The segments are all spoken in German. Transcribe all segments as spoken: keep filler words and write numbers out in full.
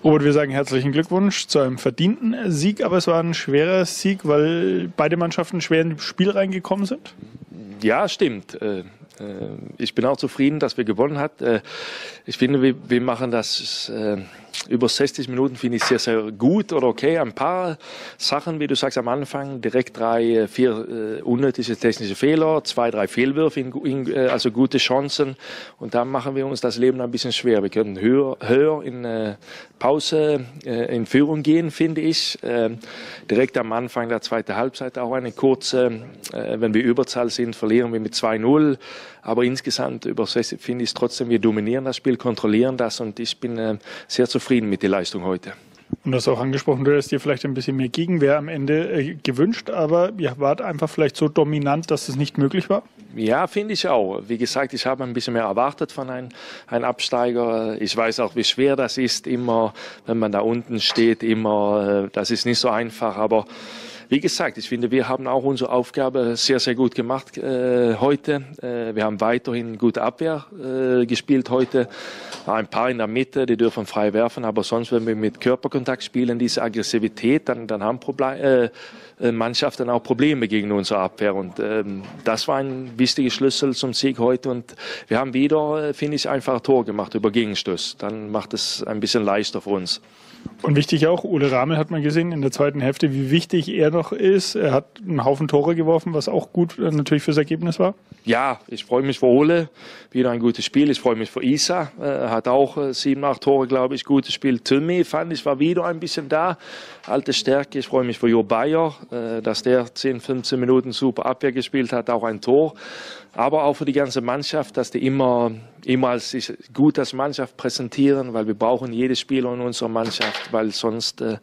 Robert, wir sagen herzlichen Glückwunsch zu einem verdienten Sieg, aber es war ein schwerer Sieg, weil beide Mannschaften schwer ins Spiel reingekommen sind. Ja, stimmt. Ich bin auch zufrieden, dass wir gewonnen haben. Ich finde, wir, wir machen das über sechzig Minuten, finde ich sehr, sehr gut oder okay. Ein paar Sachen, wie du sagst am Anfang, direkt drei, vier unnötige technische Fehler, zwei, drei Fehlwürfe, also gute Chancen. Und da machen wir uns das Leben ein bisschen schwer. Wir können höher, höher in Pause in Führung gehen, finde ich. Direkt am Anfang der zweiten Halbzeit auch eine kurze, wenn wir Überzahl sind, verlieren wir mit zwei null. Aber insgesamt finde ich es trotzdem, wir dominieren das Spiel, kontrollieren das und ich bin äh, sehr zufrieden mit der Leistung heute. Und du hast auch angesprochen, du hättest dir vielleicht ein bisschen mehr Gegenwehr am Ende äh, gewünscht, aber ihr wart einfach vielleicht so dominant, dass es nicht möglich war? Ja, finde ich auch. Wie gesagt, ich habe ein bisschen mehr erwartet von einem, einem Absteiger. Ich weiß auch, wie schwer das ist, immer, wenn man da unten steht, immer, äh, das ist nicht so einfach, aber wie gesagt, ich finde, wir haben auch unsere Aufgabe sehr, sehr gut gemacht äh, heute. Äh, wir haben weiterhin gute Abwehr äh, gespielt heute. Ein paar in der Mitte, die dürfen frei werfen, aber sonst, wenn wir mit Körperkontakt spielen, diese Aggressivität, dann, dann haben Problem, äh, Mannschaften auch Probleme gegen unsere Abwehr. Und ähm, das war ein wichtiger Schlüssel zum Sieg heute. Und wir haben wieder, äh, finde ich, einfach ein Tor gemacht über Gegenstöß. Dann macht es ein bisschen leichter für uns. Und wichtig auch, Ole Ramel hat man gesehen in der zweiten Hälfte, wie wichtig er noch ist. Er hat einen Haufen Tore geworfen, was auch gut äh, natürlich fürs Ergebnis war. Ja, ich freue mich für Ole. Wieder ein gutes Spiel. Ich freue mich für Isa. Er hat auch äh, sieben, acht Tore, glaube ich, gutes Spiel. Tümi fand ich, war wieder ein bisschen da. Alte Stärke. Ich freue mich für Jo Bayer, äh, dass der zehn, fünfzehn Minuten super Abwehr gespielt hat, auch ein Tor. Aber auch für die ganze Mannschaft, dass die immer, immer sich gut als Mannschaft präsentieren, weil wir brauchen jedes Spieler in unserer Mannschaft, weil sonst äh,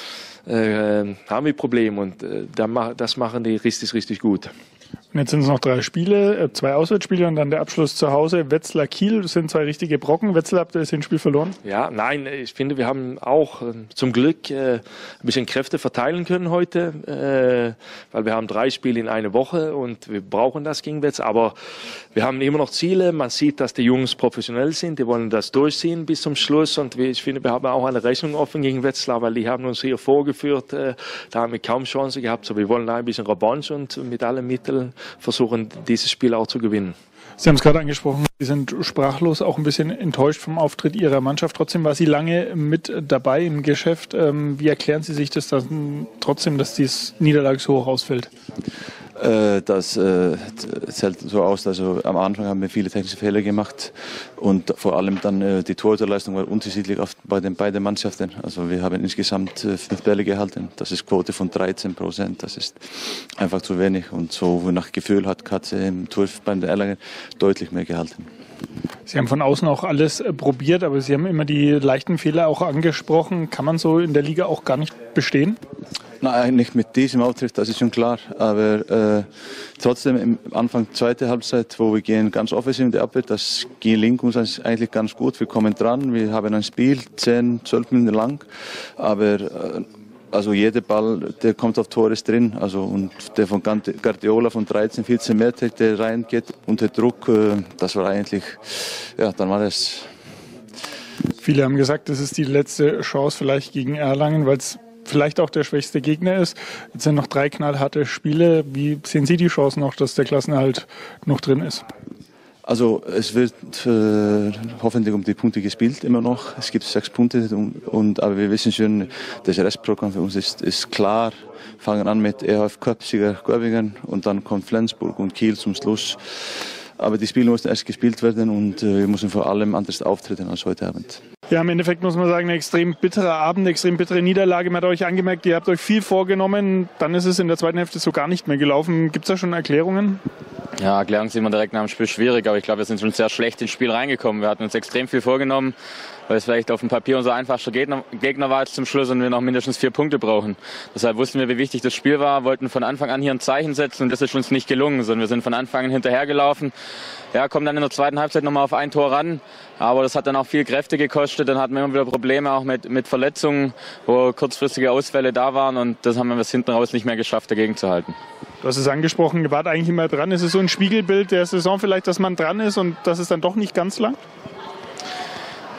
äh, haben wir Probleme und äh, das machen die richtig, richtig gut. Und jetzt sind es noch drei Spiele, zwei Auswärtsspiele und dann der Abschluss zu Hause. Wetzlar Kiel, das sind zwei richtige Brocken. Wetzlar, habt ihr das Hinspiel verloren? Ja, nein, ich finde, wir haben auch äh, zum Glück äh, ein bisschen Kräfte verteilen können heute, äh, weil wir haben drei Spiele in einer Woche und wir brauchen das gegen Wetzlar. Aber wir haben immer noch Ziele. Man sieht, dass die Jungs professionell sind. Die wollen das durchziehen bis zum Schluss. Und wir, ich finde, wir haben auch eine Rechnung offen gegen Wetzlar, weil die haben uns hier vorgeführt. Äh, da haben wir kaum Chance gehabt. So, wir wollen ein bisschen Revanche und mit allen Mitteln versuchen, dieses Spiel auch zu gewinnen. Sie haben es gerade angesprochen, Sie sind sprachlos, auch ein bisschen enttäuscht vom Auftritt Ihrer Mannschaft. Trotzdem war sie lange mit dabei im Geschäft. Wie erklären Sie sich das dann trotzdem, dass dieses Niederlage so hoch ausfällt? Das äh, zählt so aus, also am Anfang haben wir viele technische Fehler gemacht und vor allem dann äh, die Torhüterleistung war unterschiedlich auf, bei den beiden Mannschaften. Also wir haben insgesamt äh, fünf Bälle gehalten, das ist Quote von dreizehn Prozent, das ist einfach zu wenig und so nach Gefühl hat Katze im Turf bei den Erlangen deutlich mehr gehalten. Sie haben von außen auch alles äh, probiert, aber Sie haben immer die leichten Fehler auch angesprochen. Kann man so in der Liga auch gar nicht bestehen? Nein, nicht mit diesem Auftritt, das ist schon klar. Aber äh, trotzdem im Anfang zweite Halbzeit, wo wir gehen ganz offensiv in die Abwehr, das gelingt uns eigentlich ganz gut. Wir kommen dran, wir haben ein Spiel zehn, zwölf Minuten lang, aber äh, also jeder Ball, der kommt auf Tor, ist drin. Also und der von Guardiola von dreizehn, vierzehn Meter, der reingeht unter Druck, äh, das war eigentlich, ja, dann war es. Viele haben gesagt, das ist die letzte Chance vielleicht gegen Erlangen, weil es vielleicht auch der schwächste Gegner ist. Jetzt sind noch drei knallharte Spiele. Wie sehen Sie die Chance noch, dass der Klassenerhalt noch drin ist? Also es wird äh, hoffentlich um die Punkte gespielt immer noch. Es gibt sechs Punkte, und, und, aber wir wissen schon, das Restprogramm für uns ist, ist klar. Wir fangen an mit E H F Cup-Sieger Göppingen und dann kommt Flensburg und Kiel zum Schluss. Aber die Spiele müssen erst gespielt werden und äh, wir müssen vor allem anders auftreten als heute Abend. Ja, im Endeffekt muss man sagen, ein extrem bitterer Abend, eine extrem bittere Niederlage. Man hat euch angemerkt, ihr habt euch viel vorgenommen, dann ist es in der zweiten Hälfte so gar nicht mehr gelaufen. Gibt es da schon Erklärungen? Ja, Erklärungen sind immer direkt nach dem Spiel schwierig, aber ich glaube, wir sind schon sehr schlecht ins Spiel reingekommen. Wir hatten uns extrem viel vorgenommen, weil es vielleicht auf dem Papier unser einfachster Gegner, Gegner war jetzt zum Schluss und wir noch mindestens vier Punkte brauchen. Deshalb wussten wir, wie wichtig das Spiel war, wollten von Anfang an hier ein Zeichen setzen und das ist uns nicht gelungen, sondern wir sind von Anfang an hinterhergelaufen. Ja, kommen dann in der zweiten Halbzeit nochmal auf ein Tor ran, aber das hat dann auch viel Kräfte gekostet. Dann hatten wir immer wieder Probleme auch mit, mit Verletzungen, wo kurzfristige Ausfälle da waren und das haben wir bis hinten raus nicht mehr geschafft, dagegen zu halten. Du hast es angesprochen, ihr wart eigentlich immer dran. Ist es so ein Spiegelbild der Saison vielleicht, dass man dran ist und dass es dann doch nicht ganz langt?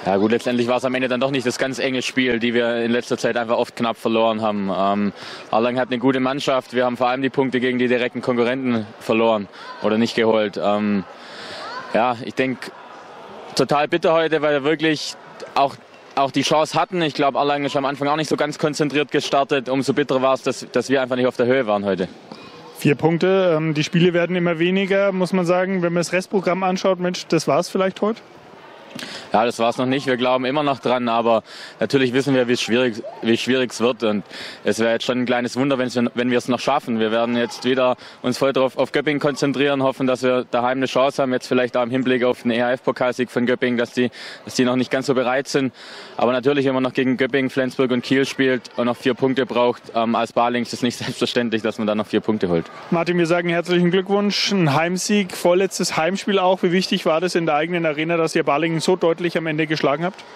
Ja gut, letztendlich war es am Ende dann doch nicht das ganz enge Spiel, die wir in letzter Zeit einfach oft knapp verloren haben. Ähm, Erlangen hat eine gute Mannschaft, wir haben vor allem die Punkte gegen die direkten Konkurrenten verloren oder nicht geholt. Ähm, ja, ich denke, total bitter heute, weil wir wirklich auch, auch die Chance hatten. Ich glaube, Erlangen ist am Anfang auch nicht so ganz konzentriert gestartet. Umso bitterer war es, dass, dass wir einfach nicht auf der Höhe waren heute. Vier Punkte, ähm, die Spiele werden immer weniger, muss man sagen. Wenn man das Restprogramm anschaut, Mensch, das war es vielleicht heute? Ja, das war es noch nicht. Wir glauben immer noch dran, aber natürlich wissen wir, wie schwierig, wie schwierig es wird. Und es wäre jetzt schon ein kleines Wunder, wenn wir es noch schaffen. Wir werden jetzt wieder uns voll drauf auf Göppingen konzentrieren, hoffen, dass wir daheim eine Chance haben. Jetzt vielleicht auch im Hinblick auf den E H F-Pokalsieg von Göppingen, dass die, dass die noch nicht ganz so bereit sind. Aber natürlich, wenn man noch gegen Göppingen, Flensburg und Kiel spielt und noch vier Punkte braucht, ähm, als Baling ist es nicht selbstverständlich, dass man dann noch vier Punkte holt. Martin, wir sagen herzlichen Glückwunsch. Ein Heimsieg, vorletztes Heimspiel auch. Wie wichtig war das in der eigenen Arena, dass ihr Balingen so deutlich am Ende geschlagen habt?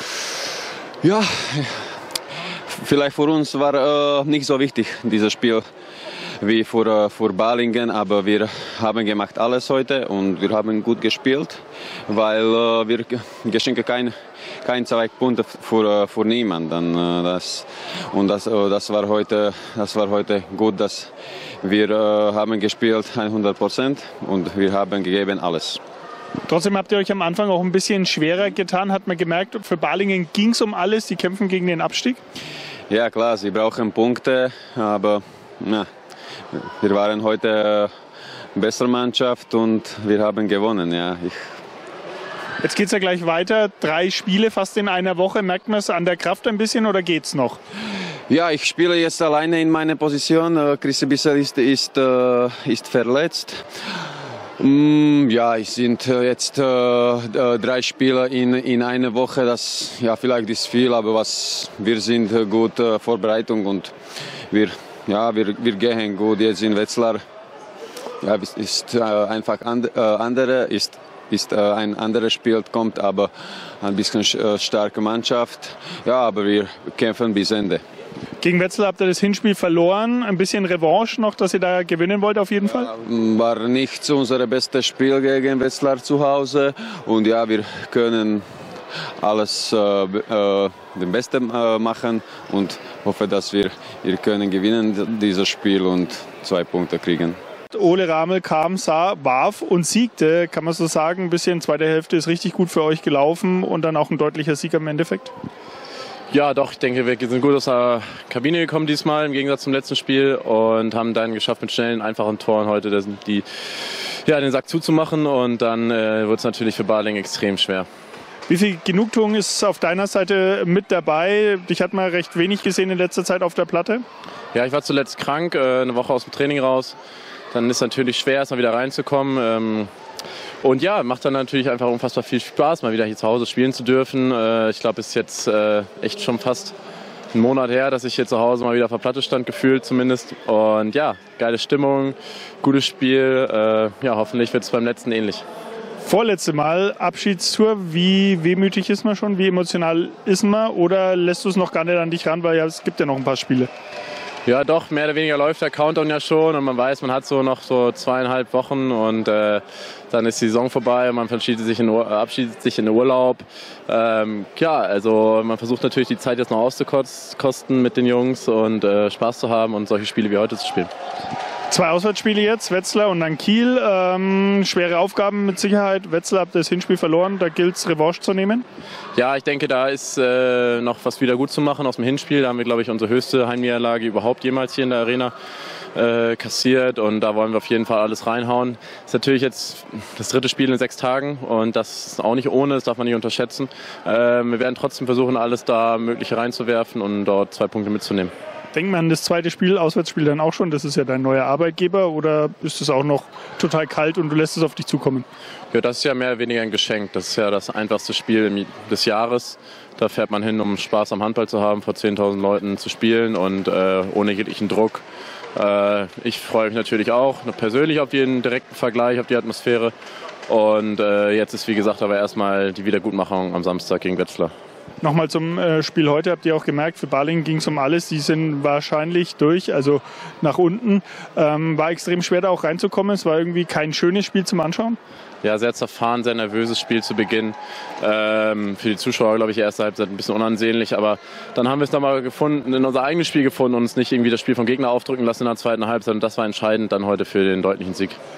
Ja, vielleicht für uns war äh, nicht so wichtig dieses Spiel wie für, äh, für Balingen, aber wir haben gemacht alles heute und wir haben gut gespielt, weil äh, wir geschenken kein kein zwei Punkte für, für niemanden. Äh, das, und das, äh, das, war heute, das war heute gut, dass wir äh, haben gespielt hundert Prozent und wir haben gegeben alles. Trotzdem habt ihr euch am Anfang auch ein bisschen schwerer getan, hat man gemerkt. Für Balingen ging es um alles, die kämpfen gegen den Abstieg. Ja klar, sie brauchen Punkte, aber na, wir waren heute eine bessere Mannschaft und wir haben gewonnen. Ja. Ich Jetzt geht es ja gleich weiter, drei Spiele fast in einer Woche. Merkt man es an der Kraft ein bisschen oder geht's noch? Ja, ich spiele jetzt alleine in meiner Position. Christi Bissel ist, ist, ist verletzt. Ja, es sind jetzt äh, drei Spiele in, in einer Woche. Das ja, vielleicht ist viel, aber was, wir sind äh, gut äh, Vorbereitung und wir, ja, wir, wir gehen gut jetzt in Wetzlar. Ja, ist äh, einfach and, äh, andere, ist, ist äh, ein anderes Spiel kommt, aber ein bisschen äh, starke Mannschaft. Ja, aber wir kämpfen bis Ende. Gegen Wetzlar habt ihr das Hinspiel verloren. Ein bisschen Revanche noch, dass ihr da gewinnen wollt auf jeden Fall? Ja, war nicht unser bestes Spiel gegen Wetzlar zu Hause. Und ja, wir können alles äh, äh, den Besten äh, machen und hoffe, dass wir, wir können gewinnen dieses Spiel und zwei Punkte kriegen. Ole Ramel kam, sah, warf und siegte. Kann man so sagen, ein bisschen zweite Hälfte ist richtig gut für euch gelaufen und dann auch ein deutlicher Sieg im Endeffekt? Ja, doch, ich denke, wir sind gut aus der Kabine gekommen diesmal, im Gegensatz zum letzten Spiel und haben dann geschafft, mit schnellen, einfachen Toren heute die, ja, den Sack zuzumachen und dann äh, wird es natürlich für Balingen extrem schwer. Wie viel Genugtuung ist auf deiner Seite mit dabei? Dich hat man recht wenig gesehen in letzter Zeit auf der Platte. Ja, ich war zuletzt krank, äh, eine Woche aus dem Training raus. Dann ist es natürlich schwer, erstmal wieder reinzukommen. Ähm, Und ja, macht dann natürlich einfach unfassbar viel Spaß, mal wieder hier zu Hause spielen zu dürfen. Ich glaube, es ist jetzt echt schon fast ein Monat her, dass ich hier zu Hause mal wieder auf der Platte stand, gefühlt zumindest. Und ja, geile Stimmung, gutes Spiel. Ja, hoffentlich wird es beim letzten ähnlich. Vorletzte Mal Abschiedstour. Wie wehmütig ist man schon? Wie emotional ist man? Oder lässt du es noch gar nicht an dich ran, weil ja, es gibt ja noch ein paar Spiele? Ja, doch, mehr oder weniger läuft der Countdown ja schon und man weiß, man hat so noch so zweieinhalb Wochen und äh, dann ist die Saison vorbei und man verabschiedet sich in, verabschiedet sich in den Urlaub. Ähm, ja, also man versucht natürlich die Zeit jetzt noch auszukosten mit den Jungs und äh, Spaß zu haben und solche Spiele wie heute zu spielen. Zwei Auswärtsspiele jetzt, Wetzlar und dann Kiel. Ähm, schwere Aufgaben mit Sicherheit. Wetzlar hat das Hinspiel verloren, da gilt es Revanche zu nehmen. Ja, ich denke, da ist äh, noch was wieder gut zu machen aus dem Hinspiel. Da haben wir, glaube ich, unsere höchste Heimniederlage überhaupt jemals hier in der Arena äh, kassiert und da wollen wir auf jeden Fall alles reinhauen. Das ist natürlich jetzt das dritte Spiel in sechs Tagen und das ist auch nicht ohne, das darf man nicht unterschätzen. Äh, wir werden trotzdem versuchen, alles da Mögliche reinzuwerfen und dort zwei Punkte mitzunehmen. Denkt man an das zweite Spiel, Auswärtsspiel dann auch schon? Das ist ja dein neuer Arbeitgeber oder ist es auch noch total kalt und du lässt es auf dich zukommen? Ja, das ist ja mehr oder weniger ein Geschenk. Das ist ja das einfachste Spiel des Jahres. Da fährt man hin, um Spaß am Handball zu haben, vor zehntausend Leuten zu spielen und äh, ohne jeglichen Druck. Äh, ich freue mich natürlich auch persönlich auf den direkten Vergleich, auf die Atmosphäre. Und äh, jetzt ist, wie gesagt, aber erstmal die Wiedergutmachung am Samstag gegen Wetzlar. Nochmal zum äh, Spiel heute, habt ihr auch gemerkt, für Balingen ging es um alles. Die sind wahrscheinlich durch, also nach unten. Ähm, war extrem schwer da auch reinzukommen. Es war irgendwie kein schönes Spiel zum Anschauen. ja, sehr zerfahren, sehr nervöses Spiel zu Beginn. Ähm, für die Zuschauer, glaube ich, erste Halbzeit ein bisschen unansehnlich. Aber dann haben wir es nochmal gefunden, in unser eigenes Spiel gefunden und uns nicht irgendwie das Spiel vom Gegner aufdrücken lassen in der zweiten Halbzeit. Und das war entscheidend dann heute für den deutlichen Sieg.